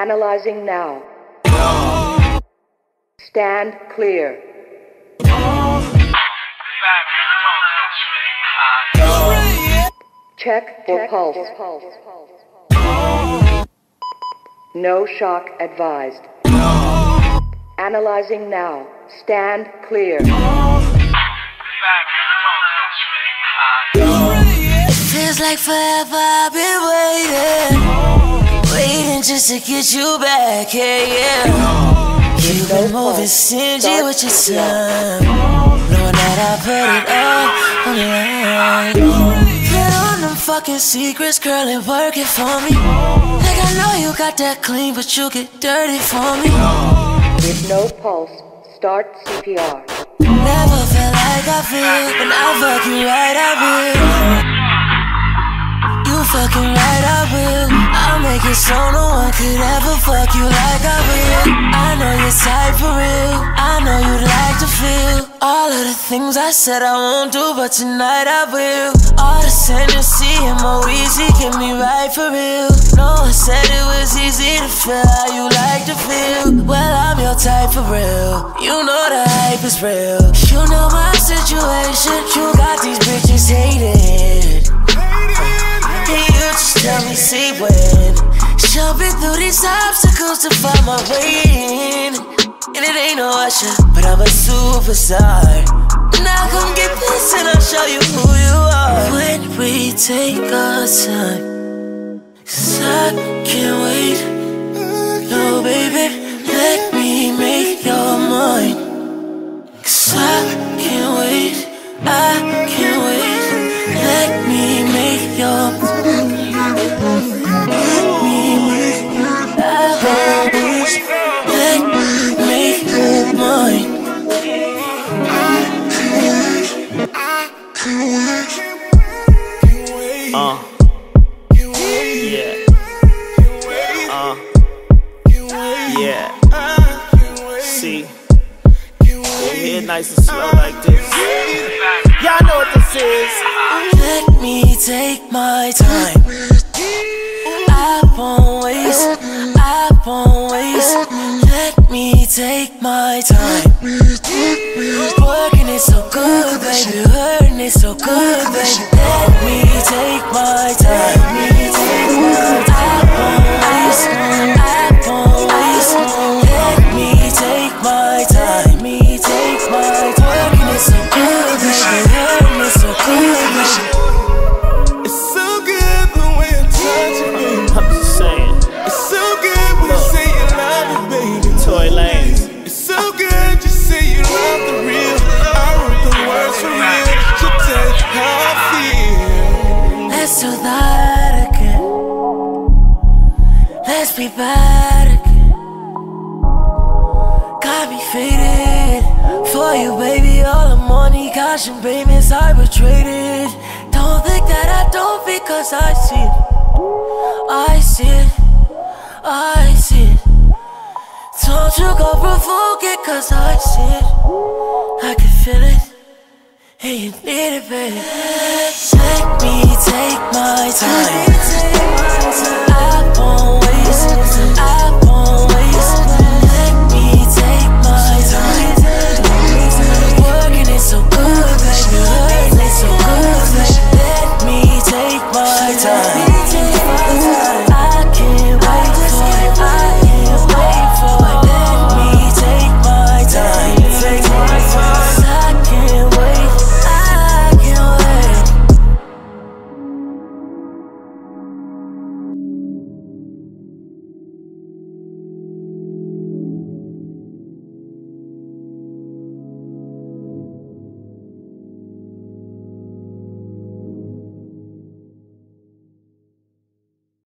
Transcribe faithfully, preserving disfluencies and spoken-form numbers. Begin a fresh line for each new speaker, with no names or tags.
Analyzing now. Stand clear. Check for pulse. No shock advised. Analyzing now. Stand clear.
It feels like forever I've been waiting, waiting just to get you back, yeah, yeah. You've been moving stingy with your time, knowing that I put it all on the line. Get on them fucking secrets, girl, and work it for me. Like I know you got that clean, but you get dirty for me.
With no pulse, start C P R.
Never felt like I feel, when I fuck you right, I will. You fucking right, I will. I'll make it so no one could ever fuck you like I will. I know you're tight for real, I know you'd like to feel all of the things I said I won't do, but tonight I will. All the Hennessy and more easy, get me right for real. No one said it was easy to feel how you like to feel. Well, I'm your type for real, you know the hype is real. You know my situation, you got these bitches hated. Hey, you just tell me, see when jumping through these obstacles to find my way in. And it ain't no usher, but I'm a superstar. Now come get this and I'll show you who you are. When we take our time, 'cause I can't wait. No, baby, let me make your mind. 'Cause I can't wait, I can't wait. Let me make your mind. Let me make your mind. Let me make your mind.
Uh, yeah, uh, yeah, see, we're here nice and slow like this. Y'all know what this is.
Let me take my time, I won't waste, I won't waste. Let me take my time. Working it so good, baby, hurting it so good, baby. Let me take my time. I won't waste, I won't waste. Let me take my time. Me take my time. Working it so good, baby, hurting it so good, baby.
It's so good the way you're touching me.
I'm just saying.
It's so good when you say you love me, baby.
Toy Lanes.
It's so good you say you love the real. I wrote the words for real to tell you how I feel.
Let's do that again. Let's be bad again. Got me faded for you, baby. All the money, cash and payments, I betrayed it. Don't think that I don't, because I see it. I see it, I see it. Don't you go provoke it, 'cause I see it. I can feel it, and you need it, baby. Let me take my time.